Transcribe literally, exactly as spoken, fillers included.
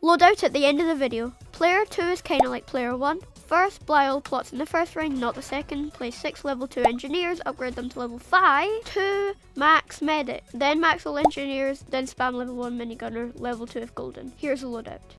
Loadout at the end of the video. Player two is kinda like player one. First, buy all plots in the first round, not the second. Play six level two engineers, upgrade them to level five. two, max medic. Then max all engineers, then spam level one minigunner, level two if golden. Here's the loadout.